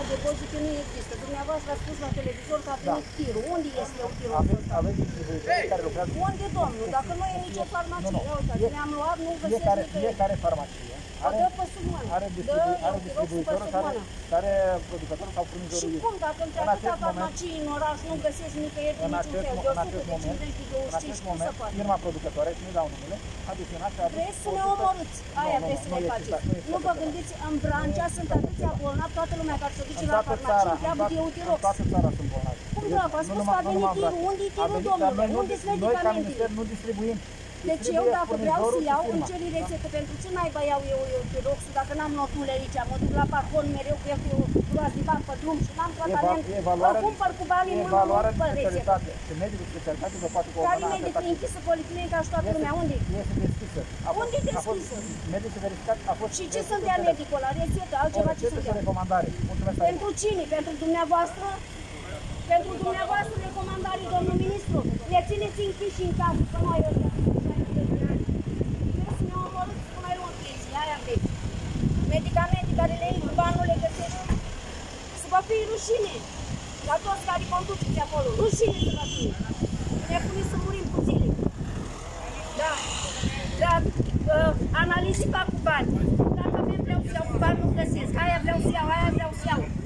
depozite nu există. Dumneavoastră a spus la televizor că a venit tirul. Unde este tirul? Aveți distribuitori care lucrează. Unde, domnul? Dacă nu e nicio farmacie, le-am luat, nu găsesc Fiecare farmacie are distribuitorul care producătorul sau furnizorul. Și cum, dacă între atâta farmacii în oraș nu găsesc nicăieri de niciun fel, de 150 de 25, cum se poate? Firma producătoare, și nu dau numele, a deționat și a adus... Vreți să ne omorâți, aia vreți să ne faceți. Nu vă gândiți, în Brancea sunt atâția bolnavi, toată lumea care se duce la farmacie, întreabă de Eutirox. În toată țara sunt bolnavi. Cum nu? V-a spus că a venit tirul. Unde-i tirul, domnule? Unde-s Noi ca medicamentele? minister nu distribuim. Deci eu dacă vreau să iau, îmi cer rețetă. Pentru ce naiba iau eu Eutiroxul dacă n-am notule aici? Mă duc la Parcon mereu cu el cu groaz de bani pe drum și n-am tratament. Îl cumpăr cu banii mult, nu pe rețetă. Și medicul de specialitate vă poate coordona. Care medic e închisă policlinica și toată lumea? Unde? Este deschisă. Unde e deschisă? Medicul verificat a fost... Și ce sunt ea medicul? La rețetă? Altceva ce sunt ea? Recomandare. Pentru cine? Pentru dumneavoastră? Pentru dumneavoastră recomandare, domnul ministru? Le țineți închiși în casă, să nu ai o medicamente care le iei, bani nu le găsești. Să vă fie rușine la toți care conduceți acolo. Rușine să vă fie. Ne puneți să murim cu zile. Da. Dar analizi fac cu bani. Dacă vreau să iau cu bani, nu găsesc. Aia vreau să iau, aia vreau să iau.